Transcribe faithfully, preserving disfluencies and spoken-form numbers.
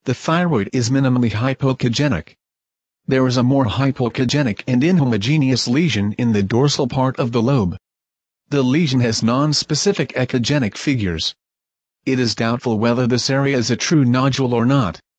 The thyroid is minimally hypoechogenic. There is a more hypoechogenic and inhomogeneous lesion in the dorsal part of the lobe. The lesion has non-specific echogenic figures. It is doubtful whether this area is a true nodule or not.